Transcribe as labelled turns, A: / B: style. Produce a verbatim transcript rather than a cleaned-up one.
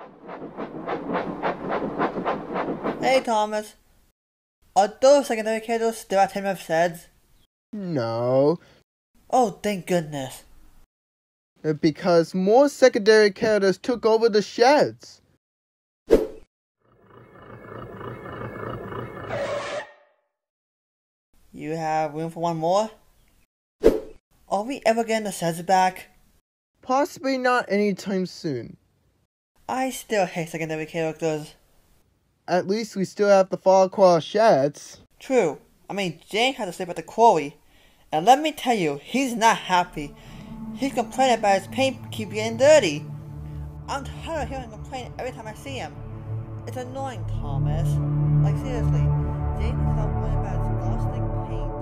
A: Hey Thomas, are those secondary characters still at ten minutes heads?
B: No,
A: Oh, thank goodness.
B: because more secondary characters took over the sheds.
A: You have room for one more? Are we ever getting the sets back?
B: Possibly not anytime soon.
A: I still hate secondary characters.
B: At least we still have the fall across sheds.
A: True. I mean, Jane had to sleep at the quarry. And let me tell you, he's not happy. He's complaining about his paint keep getting dirty. I'm tired of hearing him complain every time I see him. It's annoying, Thomas. Like seriously, Jane is not worried about his disgusting paint.